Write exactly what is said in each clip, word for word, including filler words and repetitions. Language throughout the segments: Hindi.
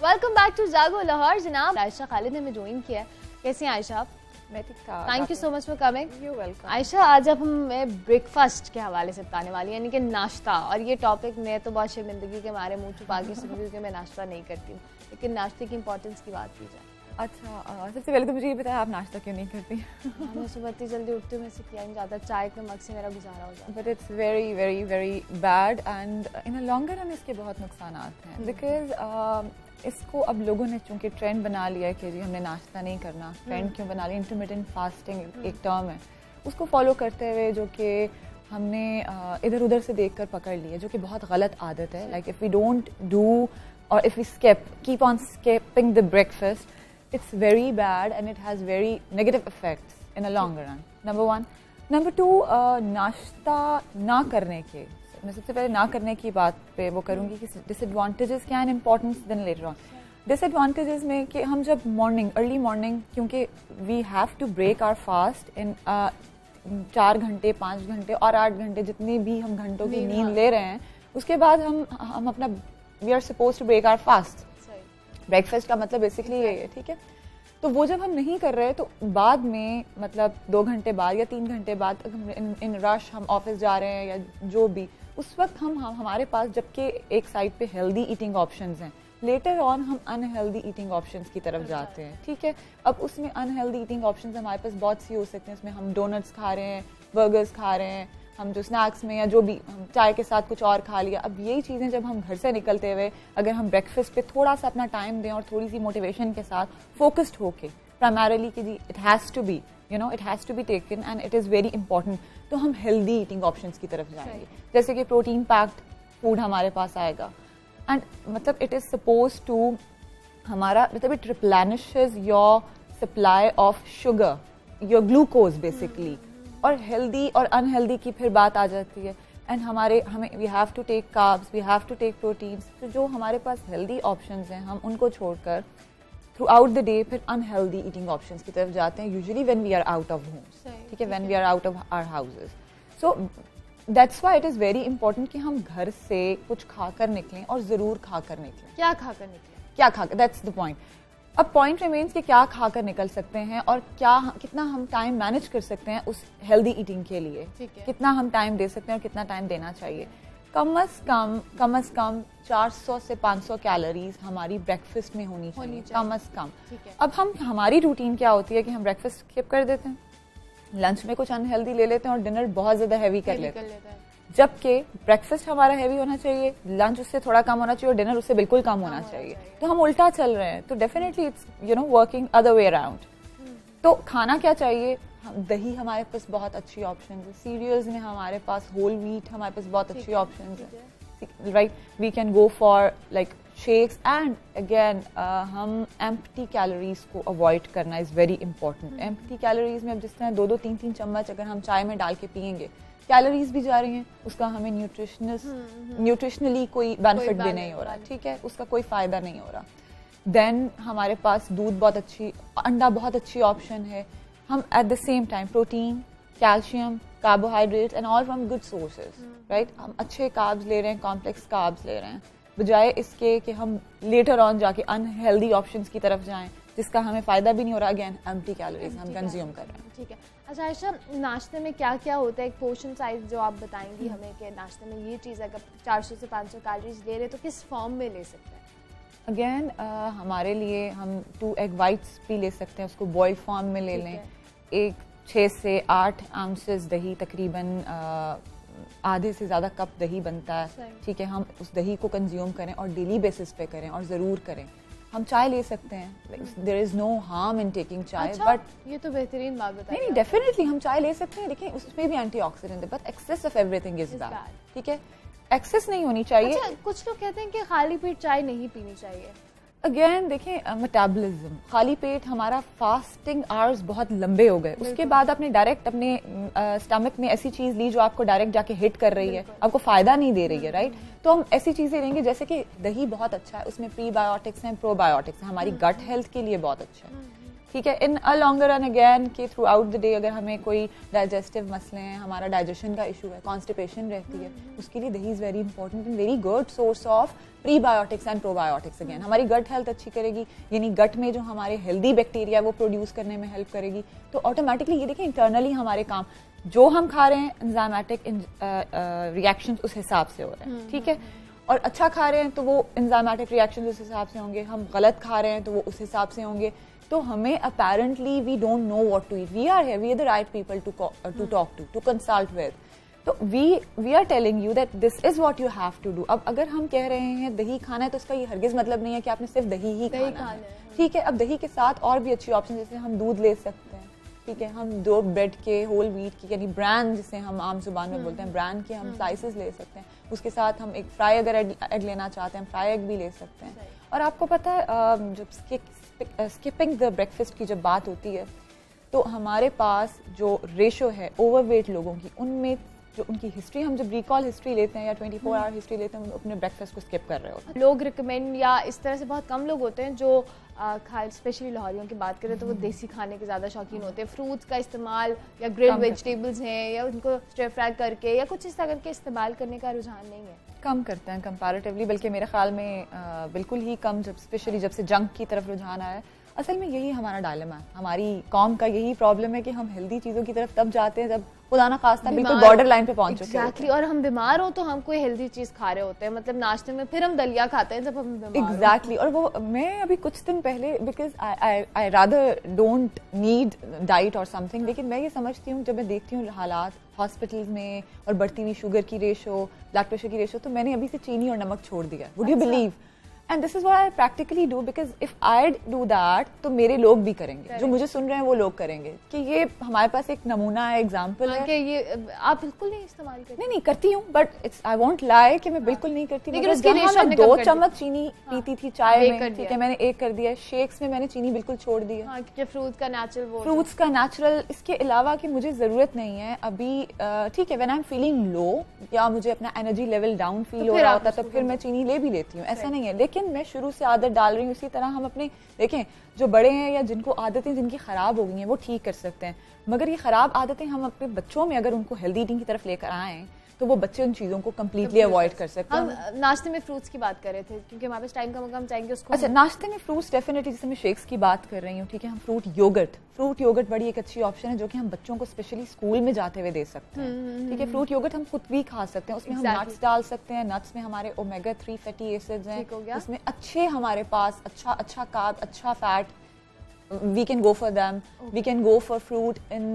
वेलकम बैक टू जागो लाहौर। जनाब आयशा खालिद ने हमें ज्वाइन किया है। कैसी हैं आयशा आप? मैं ठीक ठाक। Thank you so much for coming. You welcome. Ayesha, आज अब हमें ब्रेकफास्ट के हवाले से बताने वाली है, यानी कि नाश्ता। और ये टॉपिक मैं तो बहुत शर्मिंदगी के मारे मुंह छुपा के सुनती हूँ कि मैं नाश्ता नहीं करती हूँ, लेकिन नाश्ते की इंपॉर्टेंस की बात की जाए। अच्छा, सबसे पहले तो मुझे ये बताया आप नाश्ता क्यों नहीं करती? मैं सुबह इतनी जल्दी उठती हूँ, मैं से किया नहीं जाता, चाय के मग से मेरा गुजारा हो जाता है। But it's very very very bad and in a longer run इसके बहुत नुकसान हैं, बिकॉज uh, इसको अब लोगों ने चूंकि ट्रेंड बना लिया है कि जी हमने नाश्ता नहीं करना। ट्रेंड क्यों बना लिया? इंटरमिटेंट फास्टिंग एक टर्म है, उसको फॉलो करते हुए जो कि हमने uh, इधर उधर से देख कर पकड़ लिया, जो कि बहुत गलत आदत है। Like if we don't do और if we skip keep on skipping the breakfast, it's very bad and it has very negative effects in a longer run. Number one. Number two, नाश्ता ना करने के, मैं सबसे पहले ना करने की बात पे वो करूँगी कि disadvantages क्या हैं, importance then later on. Disadvantages में कि हम जब morning, early morning, क्योंकि we have to break our fast in uh, चार घंटे, पाँच घंटे और आठ घंटे जितनी भी हम घंटों की नींद ले रहे हैं, उसके बाद हम हम अपना we are supposed to break our fast. Breakfast का मतलब बेसिकली ये है, ठीक है। तो वो जब हम नहीं कर रहे तो बाद में मतलब दो घंटे बाद या तीन घंटे बाद इन, इन रश हम ऑफिस जा रहे हैं या जो भी, उस वक्त हम, हम हमारे पास जबकि एक साइड पे हेल्दी ईटिंग ऑप्शंस हैं, लेटर ऑन हम अनहेल्दी ईटिंग ऑप्शंस की तरफ जाते हैं, ठीक है। अब उसमें अनहेल्दी ईटिंग ऑप्शंस हमारे पास बहुत सी हो सकते हैं। उसमें हम डोनट्स खा रहे हैं, बर्गर्स खा रहे हैं, हम जो स्नैक्स में या जो भी हम चाय के साथ कुछ और खा लिया। अब यही चीज़ें जब हम घर से निकलते हुए अगर हम ब्रेकफास्ट पे थोड़ा सा अपना टाइम दें और थोड़ी सी मोटिवेशन के साथ फोकस्ड होके प्राइमरीली कि जी it has to be you know it has to be taken and it is very important, तो हम हेल्दी ईटिंग ऑप्शंस की तरफ जाएंगे। जैसे कि प्रोटीन पैक्ड फूड हमारे पास आएगा एंड मतलब इट इज़ सपोज टू हमारा मतलब it replenishes your supply of sugar, your glucose basically. और हेल्दी और अनहेल्दी की फिर बात आ जाती है एंड हमारे हमें we have to take carbs, we have to take proteins. तो जो हमारे पास हेल्दी ऑप्शंस हैं हम उनको छोड़कर थ्रू आउट द डे फिर अनहेल्दी ईटिंग ऑप्शंस की तरफ जाते हैं, usually when we are out of homes, ठीक है, when we are out of our houses. So that's why it is very important कि हम घर से कुछ खाकर निकलें और ज़रूर खाकर निकलें। क्या खाकर निकलें? क्या खाकर, दैट्स द पॉइंट। अब पॉइंट रिमेन्स कि क्या खाकर निकल सकते हैं और क्या कितना हम टाइम मैनेज कर सकते हैं उस हेल्दी ईटिंग के लिए, कितना हम टाइम दे सकते हैं और कितना टाइम देना चाहिए। कम अज कम कम अज कम चार सौ से पाँच सौ कैलोरीज हमारी ब्रेकफास्ट में होनी चाहिए, कम अज कम। अब हम हमारी रूटीन क्या होती है कि हम ब्रेकफास्ट स्किप कर देते हैं, लंच में कुछ अनहेल्दी ले लेते हैं और डिनर बहुत ज्यादा हैवी कर लेते हैं। जबकि ब्रेकफास्ट हमारा हैवी होना चाहिए, लंच उससे थोड़ा कम होना चाहिए और डिनर उससे बिल्कुल कम होना चाहिए। तो हम उल्टा चल रहे हैं, तो definitely it's you know working other way around. तो खाना क्या चाहिए? दही हमारे पास बहुत अच्छी ऑप्शन है, सीरियल्स में हमारे पास होल व्हीट हमारे पास बहुत अच्छी ऑप्शन है, right. We can go for like shakes and again हम एम्प्टी कैलोरीज को अवॉइड करना is very important. Empty calories में अब जिस तरह दो दो तीन तीन चम्मच अगर हम चाय में डाल के पियेंगे, कैलोरीज भी जा रही हैं, उसका हमें न्यूट्रिशनस न्यूट्रिशनली कोई बेनिफिट भी नहीं हो रहा, ठीक है, उसका कोई फायदा नहीं हो रहा। देन हमारे पास दूध बहुत अच्छी, अंडा बहुत अच्छी ऑप्शन है। हम at the same time protein, calcium, carbohydrates and all from good sources, right. हम अच्छे कार्ब्स ले रहे हैं, कॉम्प्लेक्स कार्ब्स ले रहे हैं, बजाय इसके कि हम लेटर ऑन जाके अनहेल्दी ऑप्शंस की तरफ जाएं जिसका हमें फायदा भी नहीं हो रहा। अगेन एम्प्टी कैलोरीज हम कंज्यूम कर रहे हैं, ठीक है। अच्छा आयशा, नाश्ते में क्या क्या होता है? एक पोर्शन साइज जो आप बताएंगी हमें कि नाश्ते में ये चीज़ अगर चार सौ से पाँच सौ कैलोरीज ले रहे तो किस फॉर्म में ले सकते हैं? अगेन uh, हमारे लिए हम टू एग वाइट्स भी ले सकते हैं, उसको बॉइल्ड फॉर्म में ले लें। एक छः से आठ आउंसेस दही, तकरीबन uh, आधे से ज़्यादा कप दही बनता है, ठीक है। हम उस दही को कंज्यूम करें और डेली बेसिस पे करें और ज़रूर करें। हम चाय ले सकते हैं, there is no harm in taking chai. अच्छा, बट ये तो बेहतरीन बात बताई। नहीं नहीं डेफिनेटली हम चाय ले सकते हैं, लेकिन उसमें भी एंटीऑक्सीडेंट है, but excess of everything is bad, ठीक है। एक्सेस नहीं होनी चाहिए। अच्छा, कुछ लोग कहते हैं कि खाली पेट चाय नहीं पीनी चाहिए। अगेन देखें, मेटाबॉलिज्म, खाली पेट हमारा फास्टिंग आवर्स बहुत लंबे हो गए, उसके बाद आपने डायरेक्ट अपने स्टमक में ऐसी चीज ली जो आपको डायरेक्ट जाके हिट कर रही है, आपको फायदा नहीं दे रही है, राइट। तो हम ऐसी चीजें लेंगे जैसे कि दही बहुत अच्छा है, उसमें प्रीबायोटिक्स हैं, प्रोबायोटिक्स हैं, हमारी गट हेल्थ के लिए बहुत अच्छा है। ठीक है। In a longer run again कि थ्रू आउट द डे अगर हमें कोई डाइजेस्टिव मसले हैं, हमारा डाइजेशन का इशू है, कॉन्स्टिपेशन रहती है, उसके लिए dahi is very important and very good source of prebiotics and probiotics. Again हमारी गट हेल्थ अच्छी करेगी, यानी गट में जो हमारे हेल्दी बैक्टीरिया वो प्रोड्यूस करने में हेल्प करेगी। तो ऑटोमेटिकली ये देखिए इंटरनली हमारे काम जो हम खा रहे हैं एंजाइमेटिक रिएक्शन उस हिसाब से हो रहे हैं, ठीक है। और अच्छा खा रहे हैं तो वो एंजाइमेटिक रिएक्शन उस हिसाब से होंगे, हम गलत खा रहे हैं तो वो उस हिसाब से होंगे। तो हमें apparently we don't know what to eat, we are here, we are the right people to to talk to to consult with. तो we we are telling you that this is what you have to do. अब अगर हम कह रहे हैं दही खाना है तो उसका ये हरगिज मतलब नहीं है कि आपने सिर्फ दही ही खाना है, ठीक है। अब दही के साथ और भी अच्छी ऑप्शन, जैसे हम दूध ले सकते हैं, ठीक है, हम दो ब्रेड के होल व्हीट की यानी ब्रांड जिसे हम आम जुबान में बोलते हैं ब्रांड के हम स्लाइसेस ले सकते हैं। उसके साथ हम एक फ्राई अगर एग लेना चाहते हैं फ्राई एग भी ले सकते हैं। और आपको पता है जब स्किपिंग द ब्रेकफास्ट की जब बात होती है तो हमारे पास जो रेशो है ओवरवेट लोगों की, उनमें जो उनकी हिस्ट्री हम जब रिकॉल हिस्ट्री लेते हैं या ट्वेंटी फोर आवर हिस्ट्री लेते हैं, अपने ब्रेकफास्ट को स्किप कर रहे होते हैं। लोग रिकमेंड या इस तरह से बहुत कम लोग होते हैं जो खा स्पेशली लाहौरियों की बात करें तो वो देसी खाने के ज़्यादा शौकीन होते हैं। फ्रूट्स का इस्तेमाल या ग्रिल्ड वेजिटेबल्स हैं या उनको स्टर फ्राई करके या कुछ इस तरह करके इस्तेमाल करने का रुझान नहीं है, कम करते हैं कंपैरेटिवली, बल्कि मेरे ख्याल में आ, बिल्कुल ही कम, जब स्पेशली जब से जंक की तरफ रुझान आया है। असल में यही हमारा डायलेमा है, हमारी कौम का यही प्रॉब्लम है कि हम हेल्दी चीज़ों की तरफ तब जाते हैं जब खुदा ना खास्ता बिल्कुल बॉर्डर लाइन पे पहुंच चुके हैं। एग्जैक्टली, और हम बीमार हो तो हम कोई हेल्दी चीज़ खा रहे होते हैं, मतलब नाश्ते में फिर हम दलिया खाते हैं जब हम बीमार एग्जैक्टली। और वो मैं अभी कुछ दिन पहले, because I I rather don't need diet और समथिंग, लेकिन मैं ये समझती हूँ जब मैं देखती हूँ हालात हॉस्पिटल्स में और बढ़ती हुई शुगर की रेशो, ब्लड प्रेशर की रेशो, तो मैंने अभी से चीनी और नमक छोड़ दिया। Would you believe? And this is what I practically do, because if I do that तो मेरे लोग भी करेंगे, जो मुझे सुन रहे हैं वो लोग करेंगे। कि ये हमारे पास एक नमूना है, एग्जांपल है कि ये आप बिल्कुल नहीं इस्तेमाल करते। नहीं नहीं करती हूँ, but it's I won't lie कि मैं बिल्कुल नहीं करती। लेकिन उसकी रेशो मैं दो चम्मच चीनी पीती थी चाय में, ठीक है, मैंने एक कर दिया। शेक्स में मैंने चीनी बिल्कुल छोड़ दी है, क्योंकि फ्रूट का नेचुरल फ्रूट्स का नेचुरल। इसके अलावा कि मुझे जरूरत नहीं है अभी, ठीक है, when I am feeling low या मुझे अपना एनर्जी लेवल डाउन फील हो रहा होता है तो फिर मैं चीनी ले भी लेती हूँ, ऐसा नहीं है। लेकिन मैं शुरू से आदत डाल रही हूँ। इसी तरह हम अपने देखें जो बड़े हैं या जिनको आदतें जिनकी खराब हो गई हैं वो ठीक कर सकते हैं, मगर ये खराब आदतें हम अपने बच्चों में अगर उनको हेल्दी ईटिंग की तरफ लेकर आएं तो वो बच्चे उन चीज़ों को कम्प्लीटली अवॉइड कर सकते हैं। हम नाश्ते में फ्रूट्स की बात कर रहे थे क्योंकि हमारे पास टाइम का मौका, हम चाहेंगे उसको। अच्छा, नाश्ते में फ्रूट्स डेफिनेटली, जैसे मैं शेक्स की बात कर रही हूँ, ठीक है, हम फ्रूट योगर्ट फ्रूट योगर्ट बड़ी एक अच्छी ऑप्शन है जो कि हम बच्चों को स्पेशली स्कूल में जाते हुए दे सकते हैं, ठीक है। फ्रूट योगर्ट हम खुद भी खा सकते हैं, उसमें हम नट्स डाल सकते हैं। नट्स में हमारे ओमेगा थ्री फैटी एसिड्स हैं, उसमें अच्छे हमारे पास अच्छा अच्छा कार्ब, अच्छा fat, we can go for them. We can go for fruit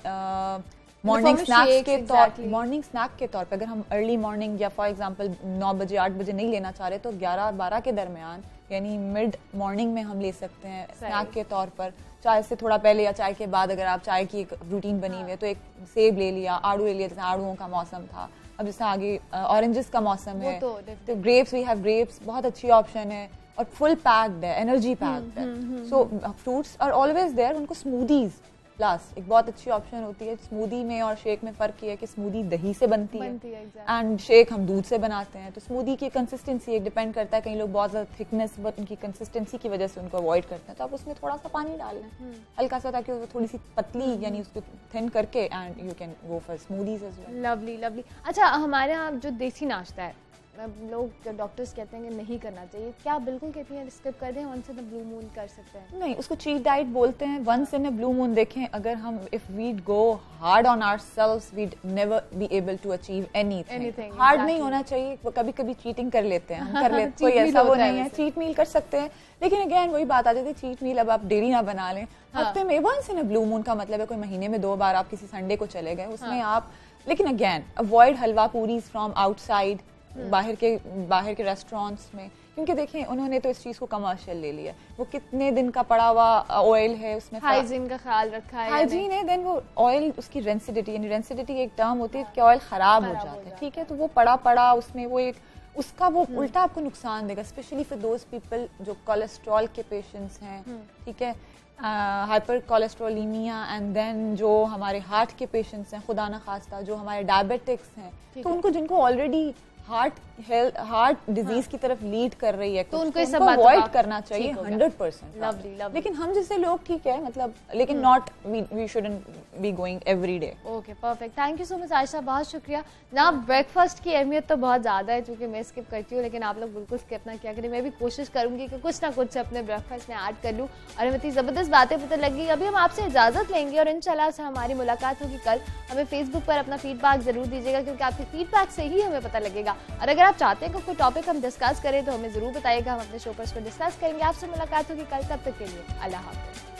in morning snacks के तौर मॉर्निंग स्नैक के तौर पे। अगर हम अर्ली मॉर्निंग या फॉर एग्जांपल नौ बजे आठ बजे नहीं लेना चाह रहे तो ग्यारह बारह के दरमियान यानी मिड मॉर्निंग में हम ले सकते हैं स्नैक के तौर पर। चाय से थोड़ा पहले या चाय के बाद अगर आप चाय की एक रूटीन बनी हुई है तो एक सेब ले लिया, आड़ू ले लिया, जैसे आड़ूओं का मौसम था, अब जैसे आगे ऑरेंजेस का मौसम है तो ग्रेप्स, वी हैव ग्रेप्स, बहुत अच्छी ऑप्शन है और फुल पैक्ड है, एनर्जी पैक्ड है। So fruits are always there. उनको स्मूदीज प्लस एक बहुत अच्छी ऑप्शन होती है। स्मूदी में और शेक में फ़र्क ये है कि स्मूदी दही से बनती, बनती है एंड शेक हम दूध से बनाते हैं। तो स्मूदी की कंसिस्टेंसी एक डिपेंड करता है, कई लोग बहुत ज़्यादा थिकनेस बट उनकी कंसिस्टेंसी की वजह से उनको अवॉइड करते हैं, तो आप उसमें थोड़ा सा पानी डाल लें हल्का सा, ताकि वो थोड़ी सी पतली यानी उसको थिन करके and you can go for smoothies as well. Lovely lovely. अच्छा, हमारे यहाँ जो देसी नाश्ता है लोग डॉक्टर्स कहते हैं कि नहीं करना चाहिए, क्या बिल्कुल कहती हैं स्किप कर दें, once in a blue moon कर सकते हैं? नहीं, उसको चीट डाइट बोलते हैं। Once in a blue moon देखें, अगर हम if we go hard on ourselves we'd never be able to achieve anything. Hard नहीं होना चाहिए, वो कभी कभी चीटिंग कर लेते हैं, हम कर लेते हैं, कोई ऐसा वो नहीं है, चीट मील कर सकते हैं। लेकिन अगेन वही बात आ जाती है, चीट मील अब आप डेली ना बना लें, हफ्ते में once in a blue moon का मतलब है कोई महीने में दो बार आप किसी संडे को चले गए उसमें आप। लेकिन again avoid halwa puris from outside, बाहर के बाहर के रेस्टोरेंट्स में, क्योंकि देखें उन्होंने तो इस चीज़ को कमर्शियल ले लिया। वो कितने दिन का पड़ा हुआ ऑयल है, उसमें हाइजीन का ख्याल रखा है, हाइजीन है, देन वो ऑयल उसकी रेंसिडिटी, यानी रेंसिडिटी एक टर्म होती है कि ऑयल ख़राब हो जाता है, ठीक है। तो वो पड़ा पड़ा उसमें वो एक उसका वो उल्टा आपको नुकसान देगा, स्पेशली फॉर दोज पीपल जो कोलेस्ट्रॉल के पेशेंट्स हैं, ठीक है, हाइपर कोलेस्ट्रोलीमिया, एंड देन जो हमारे हार्ट के पेशेंट्स हैं, खुदा न खास्ता जो हमारे डायबिटिक्स हैं, तो उनको जिनको already heart health heart disease की तरफ लीड कर रही है तो उनको सब अवॉइड करना चाहिए हंड्रेड परसेंट। Lovely lovely. लेकिन हम जैसे लोग ठीक है मतलब, लेकिन not we shouldn't be going every day. Okay perfect, thank you so much Ayesha, बहुत शुक्रिया ना। ब्रेकफास्ट की अहमियत तो बहुत ज़्यादा है क्योंकि मैं स्किप करती हूँ, लेकिन आप लोग बिल्कुल स्किप ना किया करें। मैं भी कोशिश करूंगी कि कुछ ना कुछ अपने ब्रेकफास्ट में ऐड कर लूँ। और हमें इतनी ज़बरदस्त बातें पता लगी। अभी हम आपसे इजाज़त लेंगे और इंशाल्लाह से हमारी मुलाकात होगी कल। हमें फेसबुक पर अपना फीडबैक ज़रूर दीजिएगा क्योंकि आपके फीडबैक से ही हमें पता लगेगा। और अगर आप चाहते हैं कि कोई टॉपिक हम डिस्कस करें तो हमें ज़रूर बताइएगा, हम अपने शो पर उसको डिस्कस करेंगे। आपसे मुलाकात होगी कल, तब तक के लिए अल्लाह हाफ़िज़।